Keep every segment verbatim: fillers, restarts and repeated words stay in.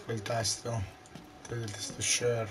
quel tasto, il tasto share.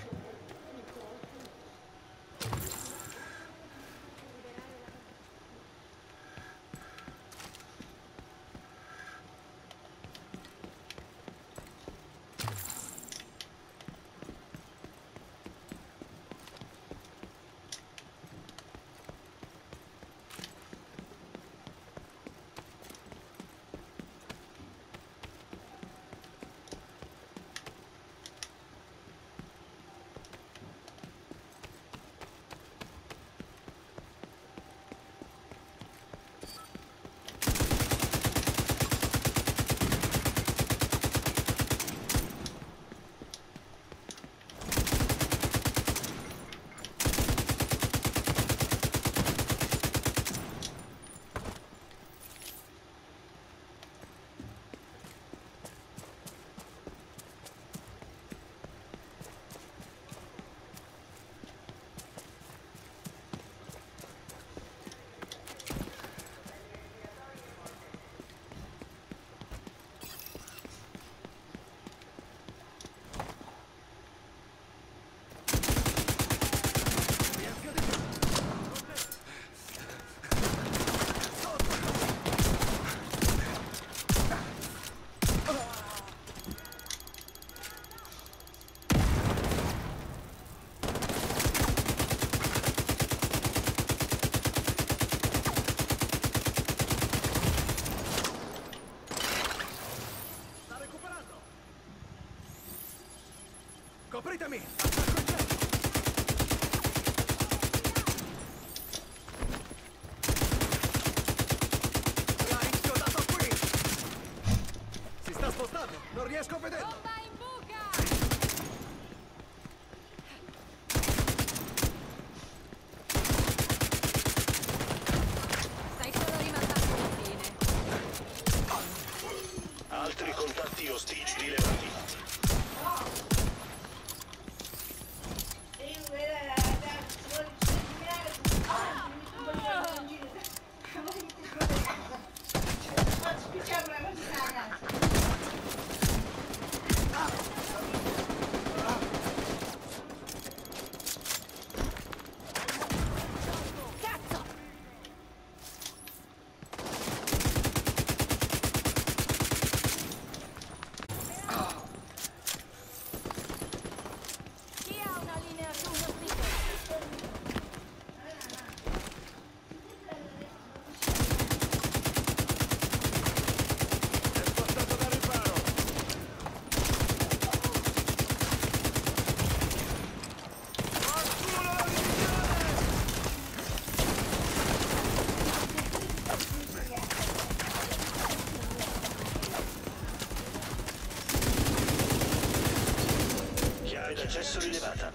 Copritemi! L'ha inchiodato qui! Si sta spostando! Non riesco a vederlo! Bomba in buca! Stai solo rimatando la fine. Altri contatti ostili rilevati. Chi ha una linea su uno sticker? È spostato da riparo! Qualcuno la divisione! Chiave d'accesso rilevata.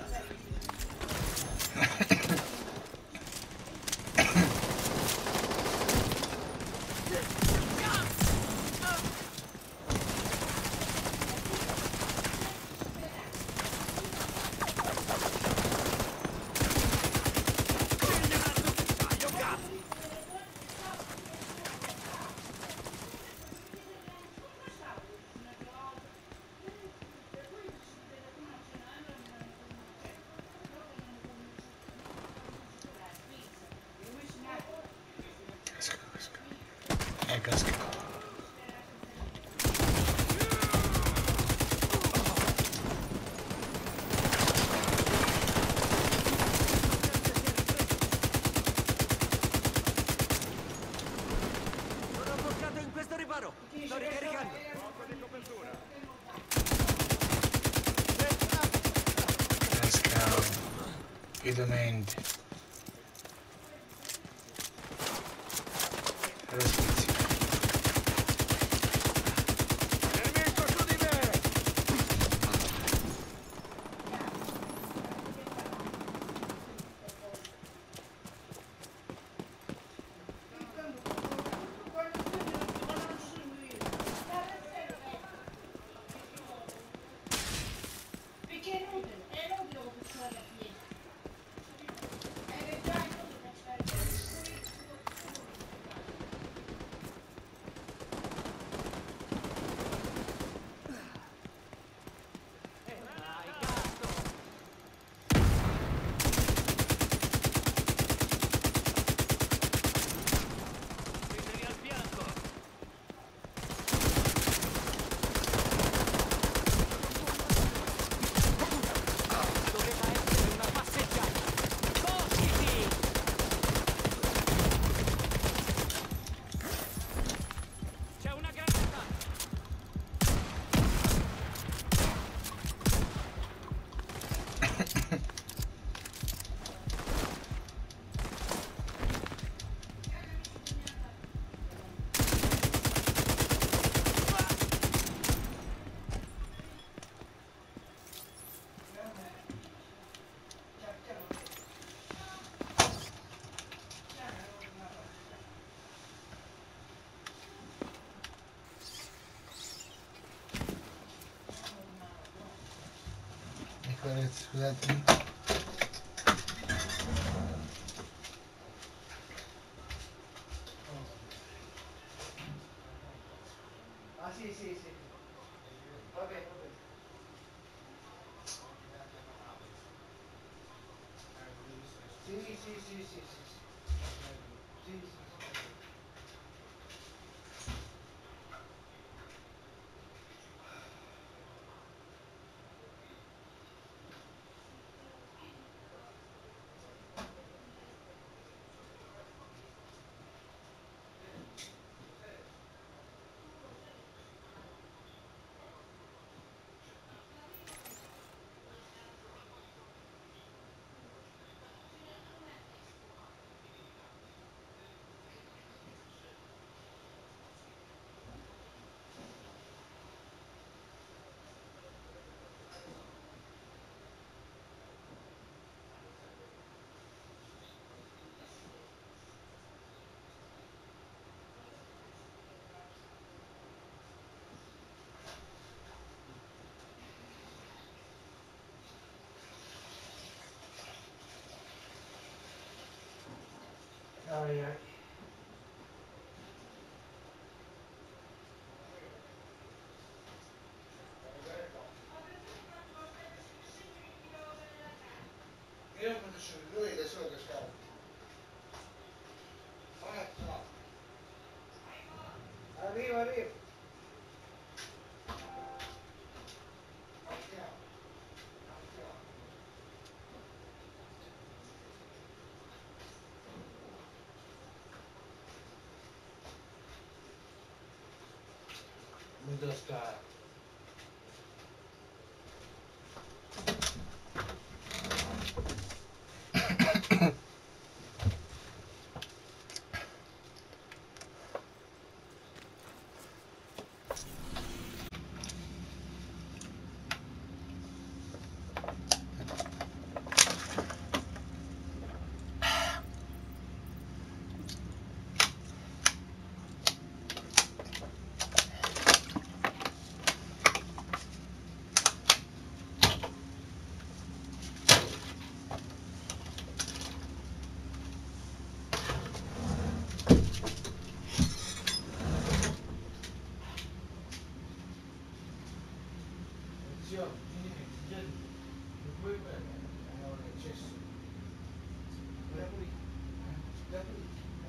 Casca, casca. Eh, casca. Sono bloccato in questo riparo! Sto ricaricando! Casca. I dementi. Ragazzi. Nemico su di me! Perché è inutile, è inutile che ragazzi, scusatemi. Ah sì, sì, sì. Va bene, va bene. Sì, sì, sì, sì, sì, sì. Sì, sì, sì. Ai, ai. Io non faccio lui da solo che scappa. Arrivo, arrivo. Middle sky. Attenzione, vieni, vieni. Non puoi prendere, è un eccesso. Da qui. Da qui.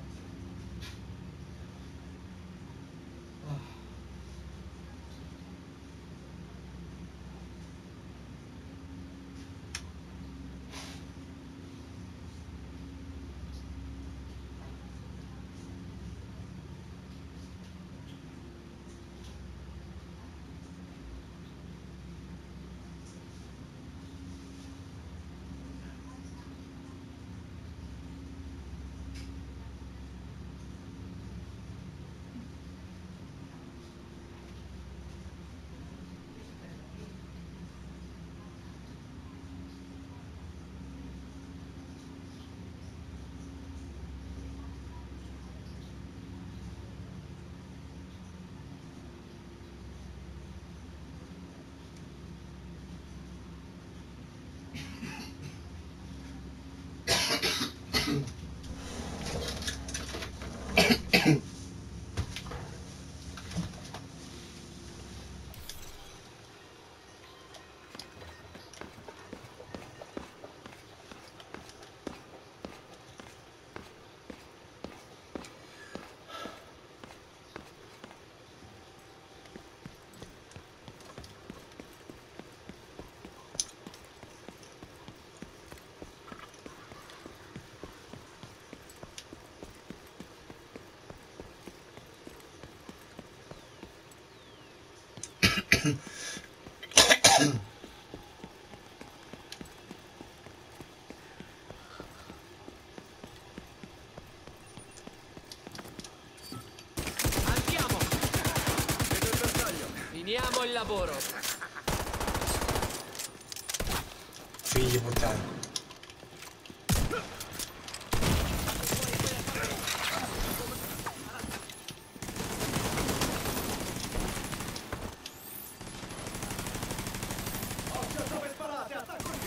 Andiamo! Vedo il bersaglio. Finiamo il lavoro. Figli puttana. Occhio dove sparate, attacco il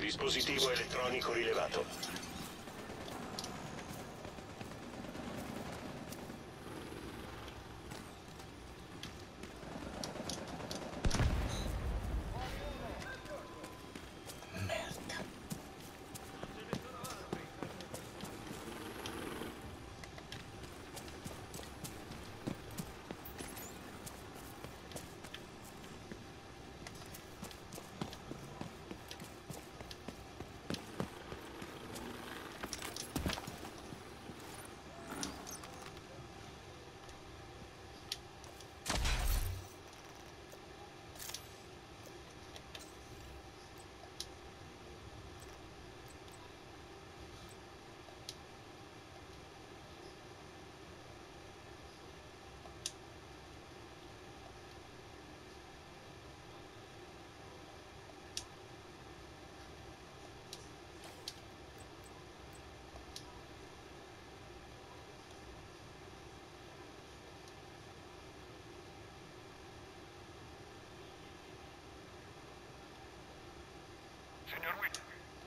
Dispositivo elettronico rilevato. Merda. Signor Williams.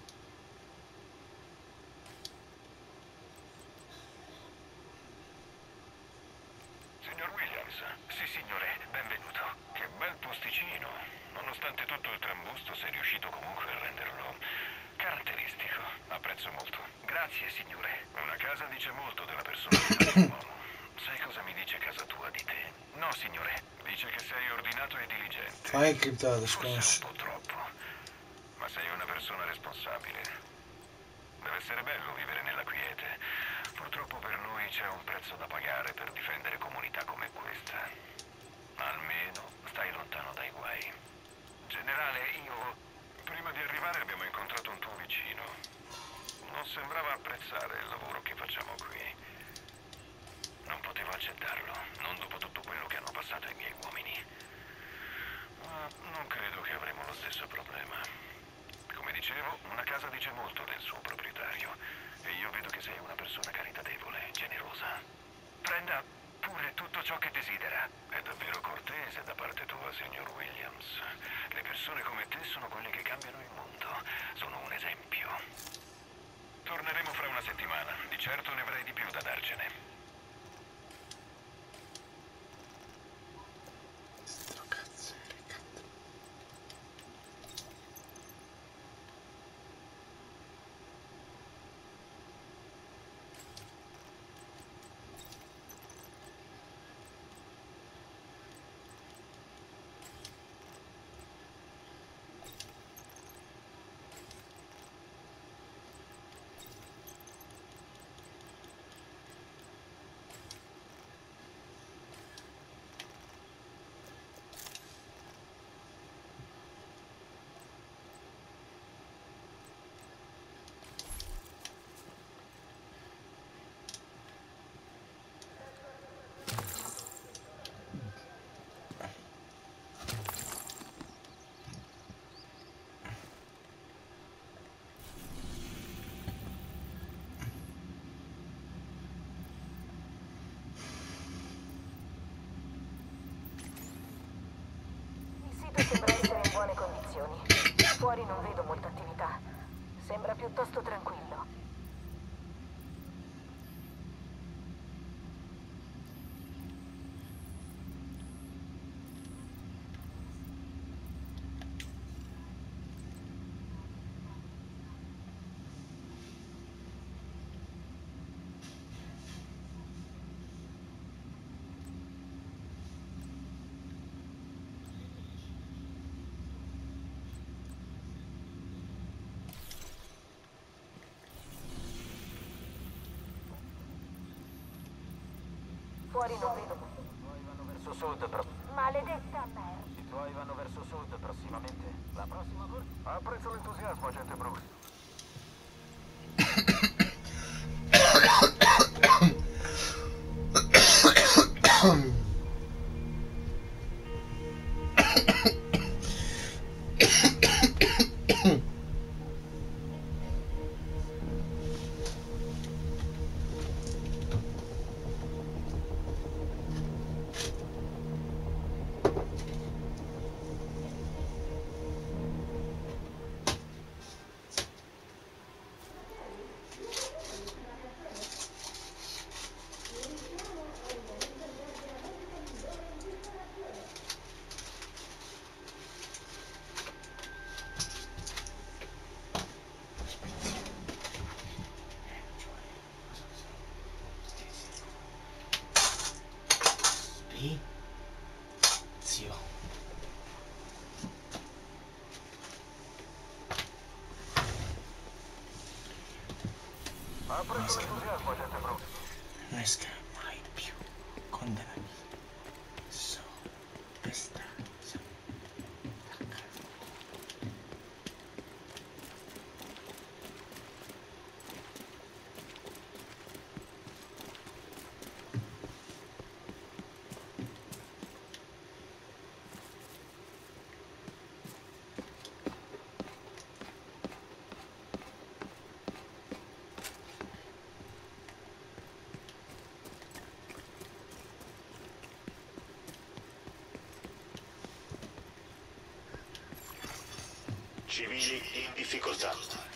Signor Williams. Sì, signore, benvenuto. Che bel posticino. Nonostante tutto il trambusto, sei riuscito comunque a renderlo caratteristico. Apprezzo molto. Grazie, signore. Una casa dice molto della personalità dell'uomo. Sai cosa mi dice casa tua di te? No, signore. Dice che sei ordinato e diligente. Fai criptato, Forse un sconosciuto. po' troppo. Ma sei una persona responsabile. Deve essere bello vivere nella quiete. Purtroppo per noi c'è un prezzo da pagare per difendere comunità come questa. Almeno stai lontano dai guai. Generale, io... Prima di arrivare abbiamo incontrato un tuo vicino. Non sembrava apprezzare il lavoro che facciamo qui. Non potevo accettarlo, non dopo tutto quello che hanno passato i miei uomini. Ma non credo che avremo lo stesso problema. Come dicevo, una casa dice molto del suo proprietario e io vedo che sei una persona caritatevole, generosa. Prenda pure tutto ciò che desidera. È davvero cortese da parte tua, signor Williams. Le persone come te sono quelle che cambiano il mondo. Sono un esempio. Torneremo fra una settimana. Di certo ne avrai di più da darcene. Sto cazzo di ricatto. Il sito sembra essere in buone condizioni. Fuori non vedo molta attività. Sembra piuttosto tranquillo. Fuori non vedo. I tuoi vanno verso sud, pro- Maledetta merda. I tuoi vanno verso sud prossimamente. La prossima corsa. Apprezzo l'entusiasmo, agente Bruce. Ha preso l'entusiasmo, agente Brooks. non esca mai più con della mia sorpresa. Civili in difficoltà.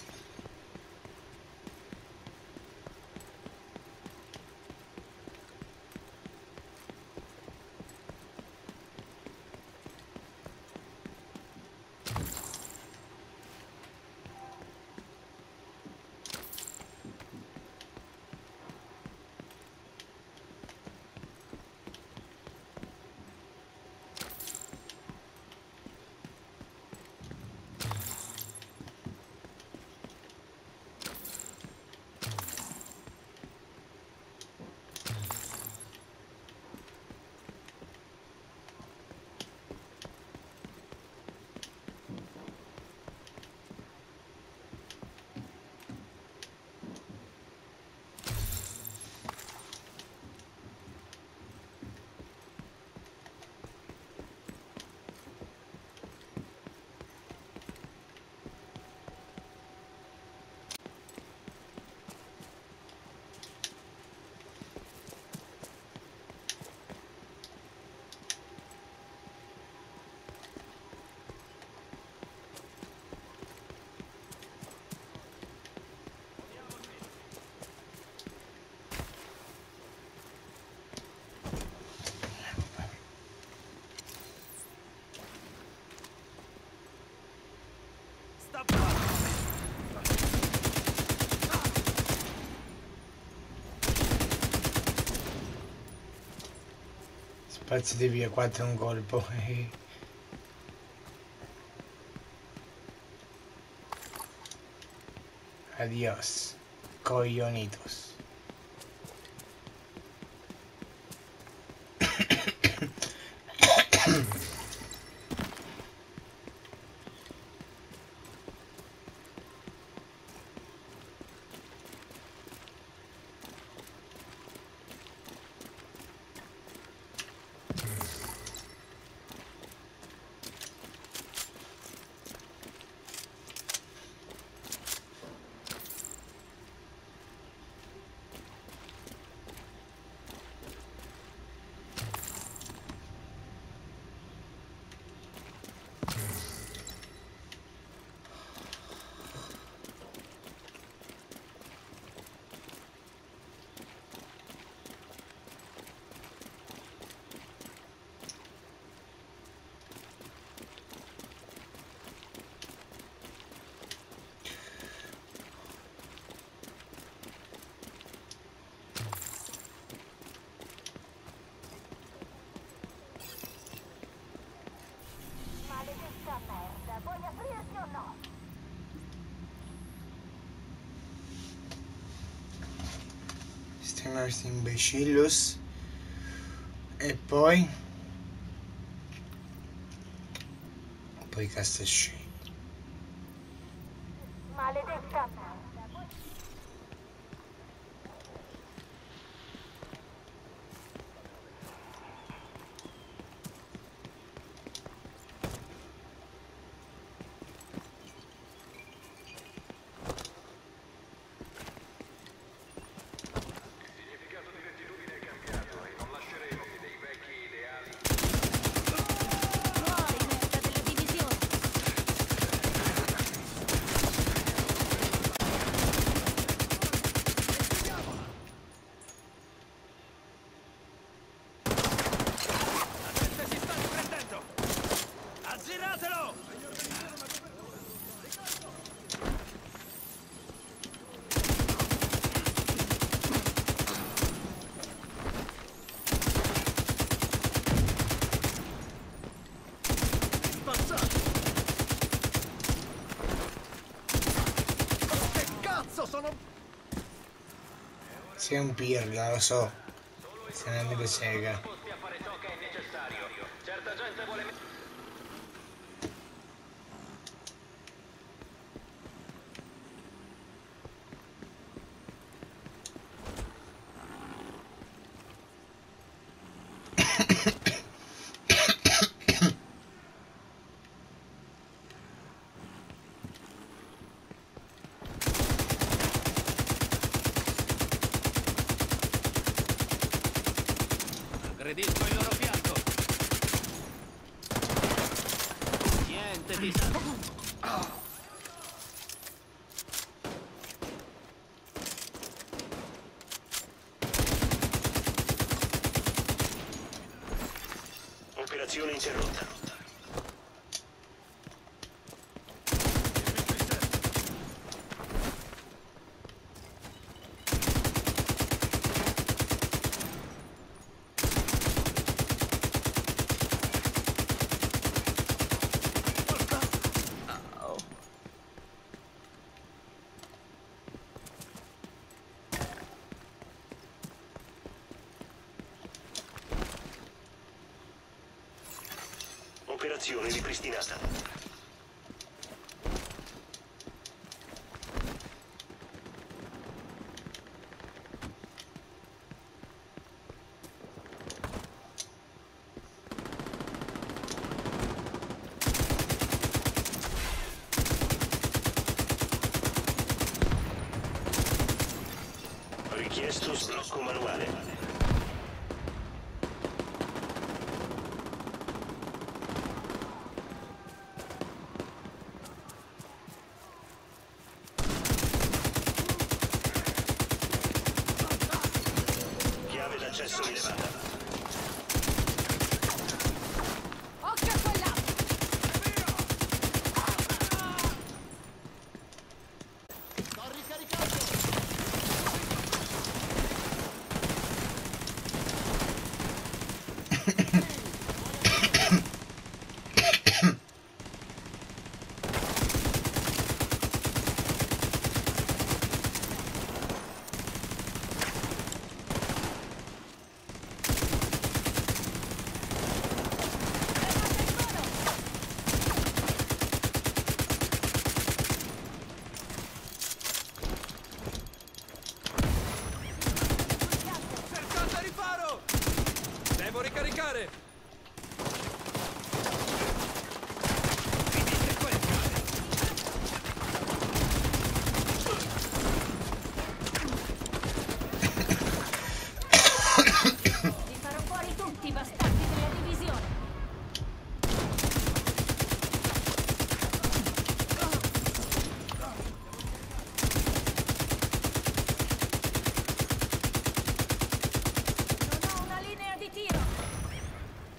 Spazzate via quattro un colpo. Adios, coglionitos. Maledetta merda, vuoi aprirti o no? Streamers imbecillus. E poi poi castasci. Maledetta merda. Sei un pirla, lo so. Sei una mega sega. a fare ciò che è necessario. Certa gente vuole... Aggredisco il loro fianco. Niente di salvo. Operazione interrotta. Operazione ripristinata. Richiesto sblocco manuale. Accesso rilevata. Occhio a quella! Sto ricaricando! Cercate riparo! Devo ricaricare! Finite questa! Li farò fuori tutti i bastardi della divisione! Non ho una linea di tiro!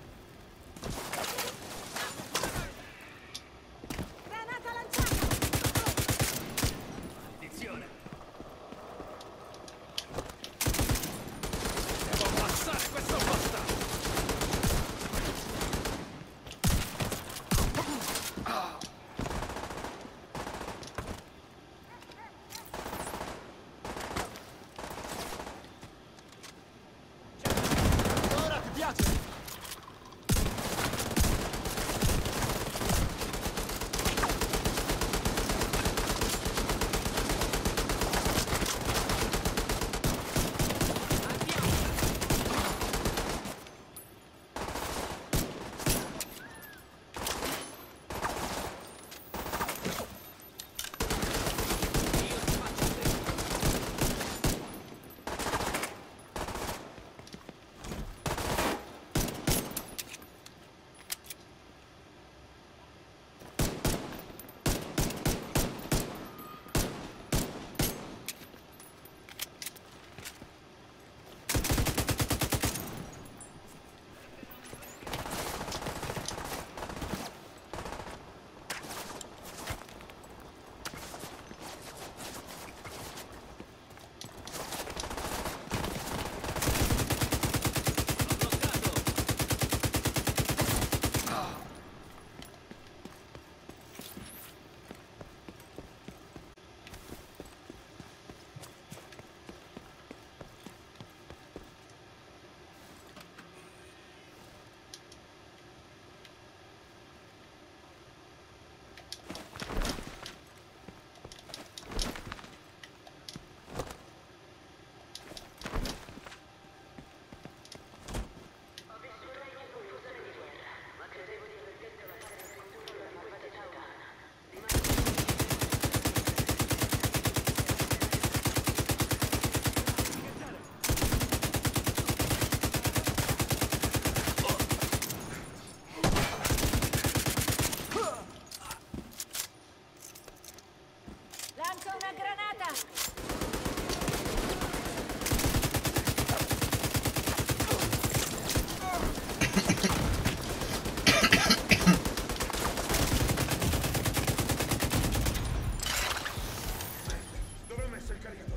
Dove ho messo il caricatore?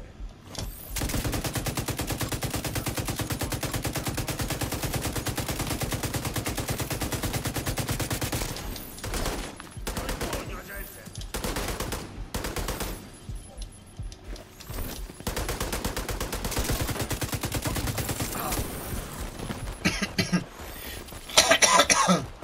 Huh.